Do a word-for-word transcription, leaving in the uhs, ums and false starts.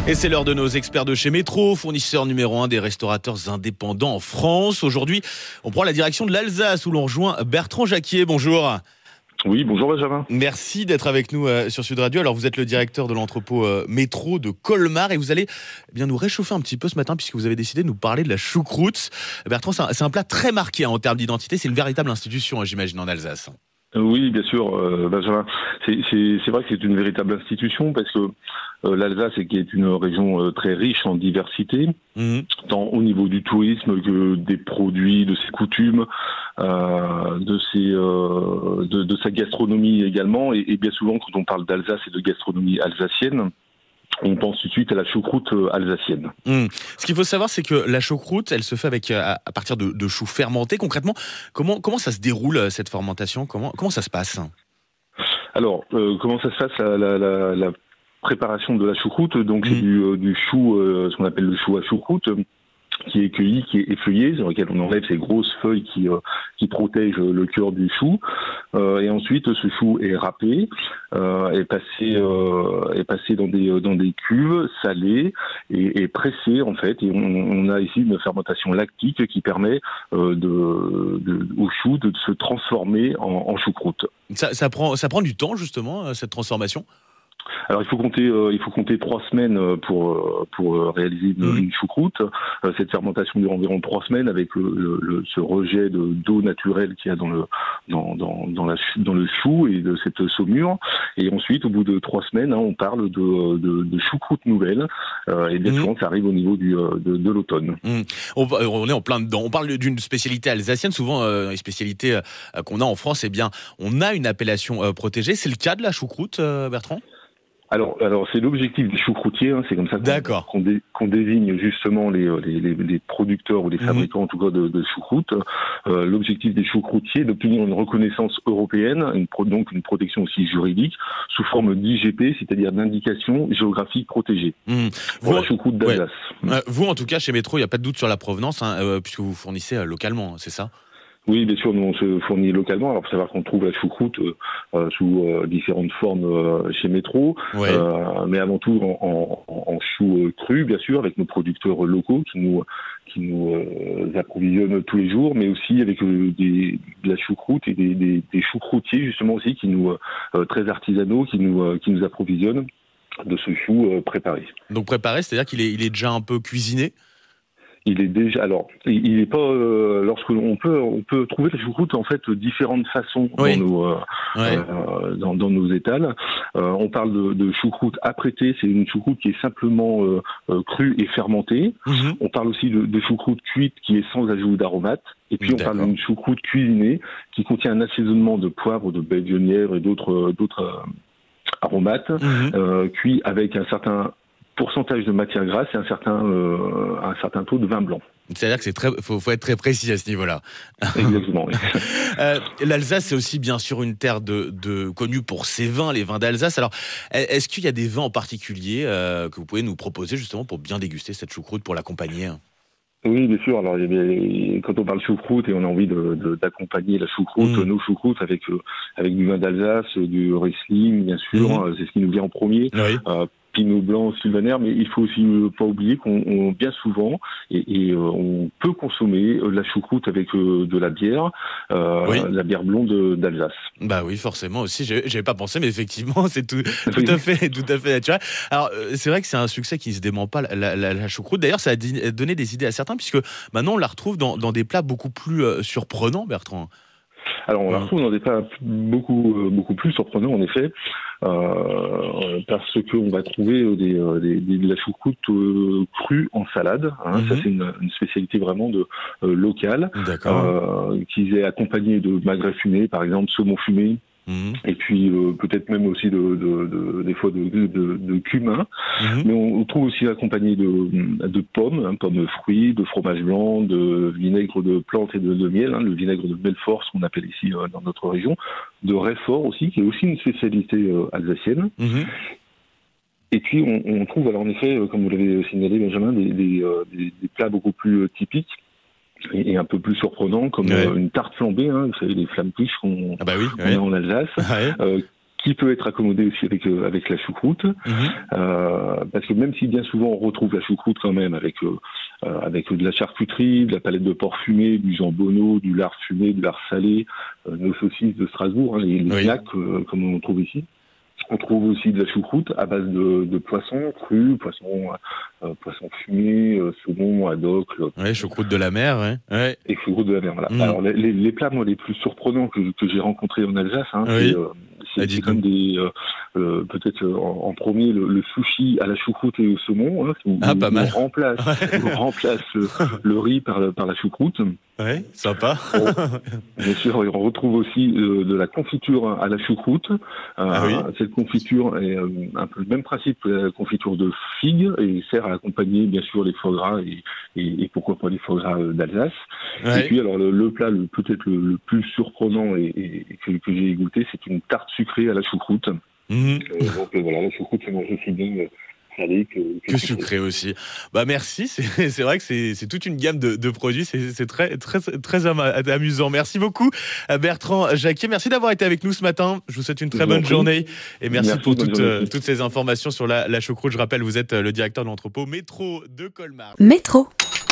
Et c'est l'heure de nos experts de chez Métro, fournisseur numéro un des restaurateurs indépendants en France. Aujourd'hui, on prend la direction de l'Alsace où l'on rejoint Bertrand Jacquier. Bonjour. Oui, bonjour Benjamin. Merci d'être avec nous euh, sur Sud Radio. Alors vous êtes le directeur de l'entrepôt euh, Métro de Colmar et vous allez eh bien nous réchauffer un petit peu ce matin puisque vous avez décidé de nous parler de la choucroute. Bertrand, c'est un, c'est un plat très marqué hein, en termes d'identité. C'est une véritable institution, hein, j'imagine, en Alsace. Oui, bien sûr, euh, Benjamin. C'est, c'est, c'est vrai que c'est une véritable institution parce que euh, l'Alsace est, qui est une région euh, très riche en diversité, mmh. tant au niveau du tourisme que des produits, de ses coutumes, euh, de, ses, euh, de, de sa gastronomie également. Et, et bien souvent, quand on parle d'Alsace et de gastronomie alsacienne, on pense tout de suite à la choucroute alsacienne. Mmh. Ce qu'il faut savoir, c'est que la choucroute, elle se fait avec à, à partir de, de choux fermentés. Concrètement, comment comment ça se déroule cette fermentation ? Comment comment ça se passe ? Alors, euh, comment ça se passe la, la, la, la préparation de la choucroute ? Donc, mmh. c'est du, euh, du chou, euh, ce qu'on appelle le chou à choucroute, qui est cueilli, qui est effeuillé, sur lequel on enlève ces grosses feuilles qui euh, qui protègent le cœur du chou. Euh, et ensuite, ce chou est râpé, euh, est passé euh, est passé dans des dans des cuves salées et, et pressé en fait. Et on, on a ici une fermentation lactique qui permet euh, de, de au chou de se transformer en, en choucroute. Ça, ça prend ça prend du temps justement cette transformation. Alors il faut compter, euh, il faut compter trois semaines pour pour réaliser une, mmh. une choucroute. Euh, cette fermentation dure environ trois semaines avec le, le, le, ce rejet de, d'eau naturelle qu'il y a dans le dans dans dans, la, dans le chou et de cette saumure. Et ensuite, au bout de trois semaines, hein, on parle de, de, de choucroute nouvelle. Euh, et bien mmh. souvent, ça arrive au niveau du de, de l'automne. Mmh. On, on est en plein dedans. On parle d'une spécialité alsacienne. Souvent, euh, les spécialités euh, qu'on a en France, eh bien, on a une appellation euh, protégée. C'est le cas de la choucroute, euh, Bertrand ? Alors, alors c'est l'objectif des choucroutiers, hein, c'est comme ça qu'on, qu'on, dé, qu'on désigne justement les, les, les, les producteurs ou les fabricants mmh. en tout cas de, de choucroute. Euh, l'objectif des choucroutiers est d'obtenir une reconnaissance européenne, une pro, donc une protection aussi juridique, sous forme d'I G P, c'est-à-dire d'indication géographique protégée. Mmh. Pour vous, la choucroute d'Alsace. Ouais. Euh, vous, en tout cas, chez Métro, il n'y a pas de doute sur la provenance, hein, euh, puisque vous fournissez euh, localement, c'est ça ? Oui, bien sûr, nous on se fournit localement. Alors, il faut savoir qu'on trouve la choucroute euh, sous euh, différentes formes euh, chez Métro, ouais. euh, mais avant tout en, en, en chou euh, cru, bien sûr, avec nos producteurs locaux qui nous qui nous euh, approvisionnent tous les jours, mais aussi avec euh, des, de la choucroute et des, des, des choucroutiers justement aussi qui nous euh, très artisanaux, qui nous euh, qui nous approvisionnent de ce chou euh, préparé. Donc préparé, c'est-à-dire qu'il est il est déjà un peu cuisiné. Il est déjà, alors, il est pas, euh, lorsque l'on peut, on peut trouver la choucroute en fait de différentes façons oui. dans nos, euh, ouais. euh, dans, dans nos étals. Euh, on parle de, de choucroute apprêtée, c'est une choucroute qui est simplement euh, euh, crue et fermentée. Mm-hmm. On parle aussi de, de choucroute cuite qui est sans ajout d'aromates. Et puis on D'accord. parle d'une choucroute cuisinée qui contient un assaisonnement de poivre, de baie de genièvre et d'autres, d'autres euh, aromates, mm-hmm. euh, cuit avec un certain pourcentage de matière grasse et un certain, euh, un certain taux de vin blanc. C'est-à-dire que c'est très, faut, faut être très précis à ce niveau-là. Exactement. Oui. euh, L'Alsace, c'est aussi bien sûr une terre de, de connue pour ses vins, les vins d'Alsace. Alors, est-ce qu'il y a des vins en particulier euh, que vous pouvez nous proposer justement pour bien déguster cette choucroute, pour l'accompagner ? Oui, bien sûr. Alors, quand on parle choucroute et on a envie de, de, d'accompagner la choucroute, mmh. nos choucroutes avec avec du vin d'Alsace, du Riesling, bien sûr, mmh. c'est ce qui nous vient en premier. Oui. Euh, Pinot blanc, sylvaner, mais il faut aussi euh, pas oublier qu'on on, bien souvent et, et euh, on peut consommer euh, la choucroute avec euh, de la bière, euh, oui. la bière blonde d'Alsace. Bah oui, forcément aussi. J'avais, j'avais pas pensé, mais effectivement, c'est tout, tout oui. à fait, tout à fait naturel. Alors euh, c'est vrai que c'est un succès qui se dément pas, la, la, la choucroute. D'ailleurs, ça a di- donné des idées à certains, puisque maintenant on la retrouve dans, dans des plats beaucoup plus euh, surprenants, Bertrand. Alors on la retrouve dans des plats beaucoup beaucoup plus surprenants en effet, euh, parce qu'on va trouver des, des, des, de la choucroute euh, crue en salade. Hein, mm-hmm. Ça c'est une, une spécialité vraiment de euh, locale, euh, qui est accompagnée de magret fumé, par exemple saumon fumé. Mmh. Et puis euh, peut-être même aussi de, de, de des fois de, de, de, de cumin, mmh. mais on, on trouve aussi accompagné de, de pommes, hein, pommes fruits, de fromage blanc, de vinaigre de plantes et de, de miel, hein, le vinaigre de Belfort, ce qu'on appelle ici euh, dans notre région, de Réfort aussi, qui est aussi une spécialité euh, alsacienne. Mmh. Et puis on, on trouve alors en effet, euh, comme vous l'avez signalé Benjamin, des, des, euh, des, des plats beaucoup plus euh, typiques. Et un peu plus surprenant, comme ouais. euh, une tarte flambée, hein, vous savez, les flammekueche qu'on ah bah oui, on ouais. a en Alsace, ouais. euh, qui peut être accommodé aussi avec euh, avec la choucroute, mmh. euh, parce que même si bien souvent on retrouve la choucroute quand même avec euh, euh, avec de la charcuterie, de la palette de porc fumé, du jambonneau, du lard fumé, du lard salé, euh, nos saucisses de Strasbourg, hein, les, les oui. snacks euh, comme on trouve ici. On trouve aussi de la choucroute à base de, de poisson cru, poisson, euh, poisson fumé, euh, saumon, haddock. Oui, choucroute de la mer, ouais. ouais. Et choucroute de la mer, voilà. Mmh. Alors, les, les plats, moi, les plus surprenants que, que j'ai rencontrés en Alsace, hein, oui. c'est, euh, c'est, c'est comme des, euh, euh, peut-être euh, en, en premier, le, le sushi à la choucroute et au saumon. Hein, où, ah, pas où mal. On remplace, ouais. on remplace le, le riz par, par la choucroute. Oui, sympa. On, bien sûr, on retrouve aussi euh, de la confiture à la choucroute. Euh, ah oui. Cette confiture est euh, un peu le même principe que la confiture de figue et sert à accompagner bien sûr les foie gras et, et, et pourquoi pas les foie gras d'Alsace. Ouais. Et puis alors le, le plat le, peut-être le, le plus surprenant et, et que, que j'ai goûté, c'est une tarte sucrée à la choucroute. Mmh. Euh, donc euh, voilà, la choucroute c'est mange aussi bien. Euh, Que, que, que sucré aussi. Bah merci, c'est, c'est vrai que c'est, c'est toute une gamme de, de produits, c'est, c'est très, très, très amusant. Merci beaucoup Bertrand Jacquier, merci d'avoir été avec nous ce matin. Je vous souhaite une très Je bonne journée et merci, merci pour toutes, euh, toutes ces informations sur la, la choucroute. Je rappelle, vous êtes le directeur de l'entrepôt Métro de Colmar. Métro.